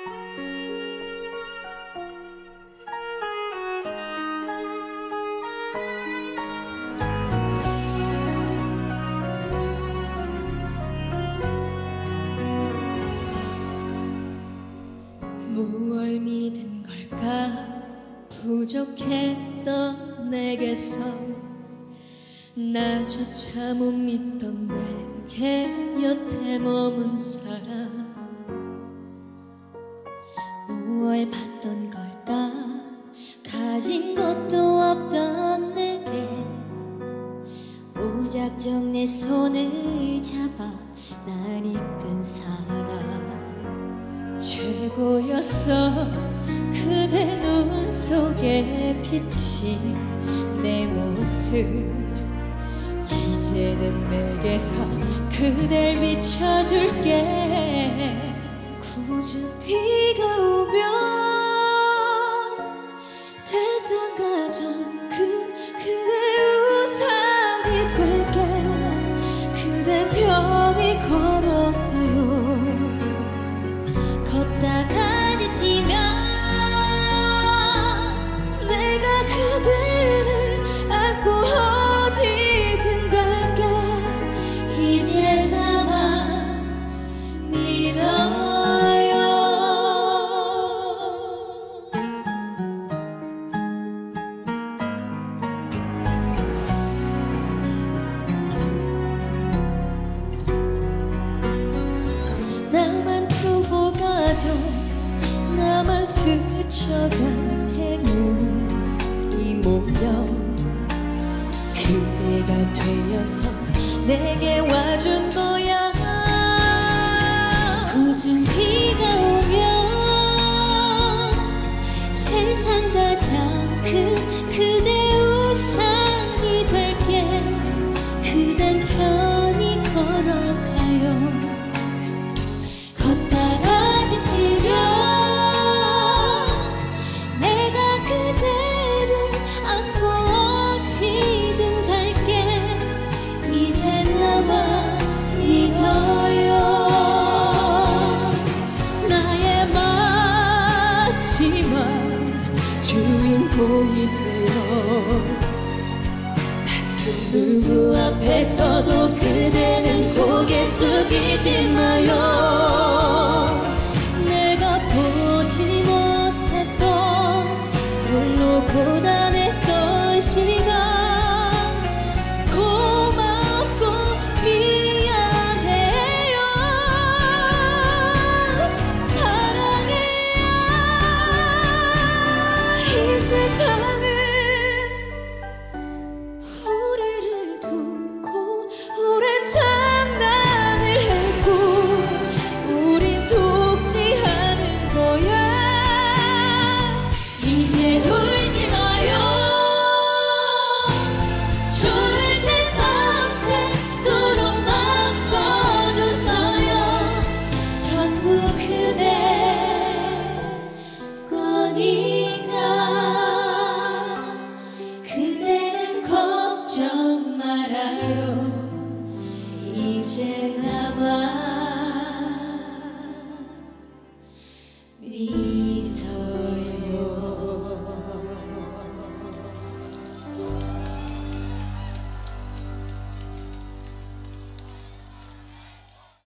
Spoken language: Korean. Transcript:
무얼 믿은 걸까? 부족했던 내게서 나조차 못 믿던 내게 여태 머문 사람, 무얼 받던 걸까? 가진 것도 없던 내게 무작정 내 손을 잡아 날 이끈 사람, 최고였어 그대 눈 속에 비친 내 모습. 이제는 내게서 그댈 비춰줄게. 굳은 비가 오면 세상 가장 큰 그대 우산이 될게. 그댄 편히 걸어가요. 걷다가 지치면 내가 그대를 안고 어디든 갈게. 이제 나만 믿어요. 나만 두고 가도 나만 스쳐간 행운이 모여 그대가 되어서 내게 와준 거야. 굳은 비가 오면 세상 가장 큰 그대 우산이 될게. 그댄 편히 걸어가요. 걷다가 지치면 내가 그대를 안고 어디든 갈게. 이제 나만 믿어요. 나의 마지막 주인공이 되어 누구 앞에서도 그대는 고개 숙이지 마요. 내가 보지 못했던 홀로